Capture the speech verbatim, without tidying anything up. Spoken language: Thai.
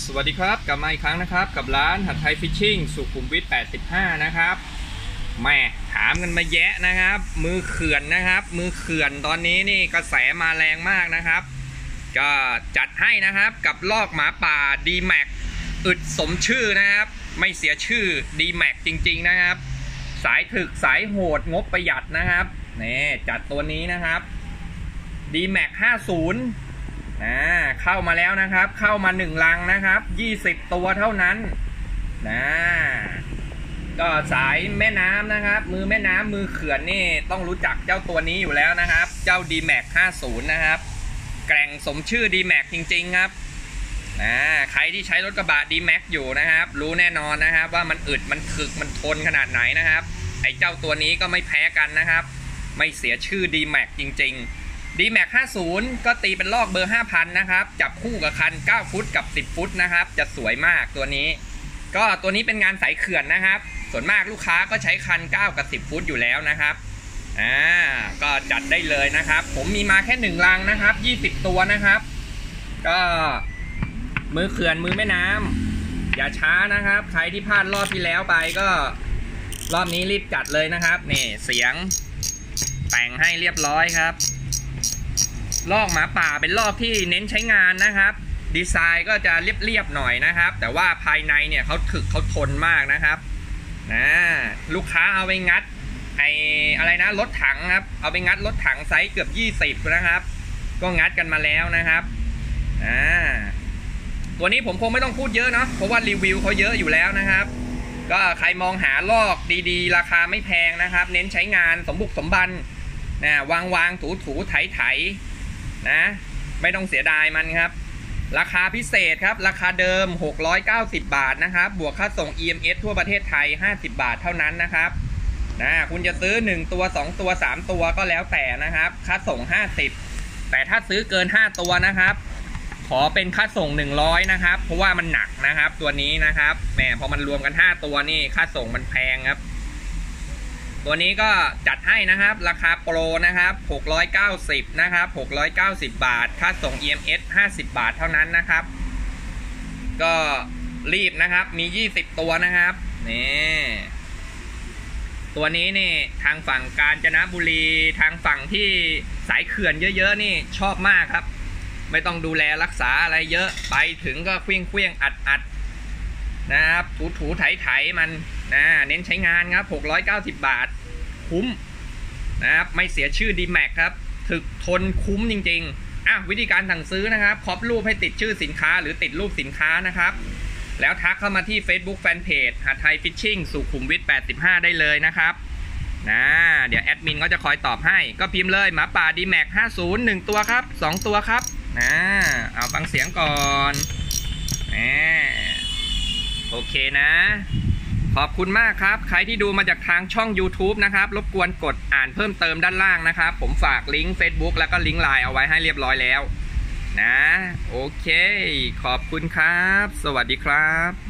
วัสดีครับกลับมาอีกครั้งนะครับกับร้านหัดไทยฟิชชิ่งสุขุมวิทแปดสิบห้านะครับแม่ถามกันมาแยะนะครับมือเขื่อนนะครับมือเขื่อนตอนนี้นี่กระแสมาแรงมากนะครับก็จัดให้นะครับกับลอกหมาป่า ดี แม็ก อึดสมชื่อนะครับไม่เสียชื่อ ดี แม็ก จริงๆนะครับสายถึกสายโหดงบประหยัดนะครับนี่จัดตัวนี้นะครับ ดี แม็ก ห้าสิบนะเข้ามาแล้วนะครับเข้ามาหนึ่งลังนะครับยี่สิบตัวเท่านั้นนะก็สายแม่น้ำนะครับมือแม่น้ำมือเขื่อนนี่ต้องรู้จักเจ้าตัวนี้อยู่แล้วนะครับเจ้า ดี แม็ก ห้าสิบนะครับแกร่งสมชื่อ ดี แม็ก จริงๆครับนะใครที่ใช้รถกระบะ ดี แม็ก อยู่นะครับรู้แน่นอนนะครับว่ามันอึดมันถึกมันทนขนาดไหนนะครับไอ้เจ้าตัวนี้ก็ไม่แพ้กันนะครับไม่เสียชื่อ ดี แม็ก จริงๆดี แม็ก ห้าสิบก็ตีเป็นลอกเบอร์ ห้าพัน นะครับจับคู่กับคันเก้าฟุตกับสิบฟุตนะครับจะสวยมากตัวนี้ก็ตัวนี้เป็นงานสายเขื่อนนะครับส่วนมากลูกค้าก็ใช้คันเก้ากับสิบฟุตอยู่แล้วนะครับอ่าก็จัดได้เลยนะครับผมมีมาแค่หนึ่งลังนะครับยี่สิบตัวนะครับก็มือเขื่อนมือแม่น้ำอย่าช้านะครับใครที่พลาดรอบที่แล้วไปก็รอบนี้รีบจัดเลยนะครับนี่เสียงแต่งให้เรียบร้อยครับลอกหมาป่าเป็นลอกที่เน้นใช้งานนะครับดีไซน์ก็จะเรียบๆหน่อยนะครับแต่ว่าภายในเนี่ยเขาถึกเขาทนมากนะครับนะลูกค้าเอาไปงัดไออะไรนะรถถังครับเอาไปงัดรถถังไซส์เกือบยี่สิบนะครับก็งัดกันมาแล้วนะครับอ่าตัวนี้ผมคงไม่ต้องพูดเยอะเนาะเพราะว่ารีวิวเขาเยอะอยู่แล้วนะครับก็ใครมองหาลอกดีๆราคาไม่แพงนะครับเน้นใช้งานสมบุกสมบันนะวางวางถูถูไถไถนะไม่ต้องเสียดายมันครับราคาพิเศษครับราคาเดิมหกร้อยเก้าสิบบาทนะครับบวกค่าส่ง อี เอ็ม เอส ทั่วประเทศไทยห้าสิบบาทเท่านั้นนะครับนะคุณจะซื้อหนึ่งตัวสองตัวสามตัวก็แล้วแต่นะครับค่าส่งห้าสิบแต่ถ้าซื้อเกินห้าตัวนะครับขอเป็นค่าส่งหนึ่งร้อยนะครับเพราะว่ามันหนักนะครับตัวนี้นะครับแหมพอมันรวมกันห้าตัวนี่ค่าส่งมันแพงครับตัวนี้ก็จัดให้นะครับราคาโปรนะครับหกร้อยเก้าสิบนะครับหกร้อยเก้าสิบบาทค่าส่ง อี เอ็ม เอส ห้าสิบบาทเท่านั้นนะครับก็รีบนะครับมียี่สิบตัวนะครับนี่ตัวนี้นี่ทางฝั่งกาญจนบุรีทางฝั่งที่สายเขื่อนเยอะๆนี่ชอบมากครับไม่ต้องดูแลรักษาอะไรเยอะไปถึงก็เคลี้ยงเคลี้ยงอัดอัดนะครับถูถูไถไถมันนะเน้นใช้งานครับหกร้อยเก้าสิบบาทคุ้มนะครับไม่เสียชื่อ ดี แม็ก ครับถึกทนคุ้มจริงๆอ่ะวิธีการสั่งซื้อนะครับครอปรูปให้ติดชื่อสินค้าหรือติดรูปสินค้านะครับแล้วทักเข้ามาที่ Facebook Fanpage หัดไทยฟิชชิ่งสุขุมวิทแปดสิบห้าได้เลยนะครับนะเดี๋ยวแอดมินก็จะคอยตอบให้ก็พิมพ์เลยหมาป่า ดี แม็ก ห้าสิบ หนึ่งตัวครับสองตัวครับนะเอาฟังเสียงก่อนนะโอเคนะขอบคุณมากครับใครที่ดูมาจากทางช่อง YouTube นะครับรบกวนกดอ่านเพิ่มเติมด้านล่างนะครับผมฝากลิงก์ Facebook แล้วก็ลิงก์ ไลน์ เอาไว้ให้เรียบร้อยแล้วนะโอเคขอบคุณครับสวัสดีครับ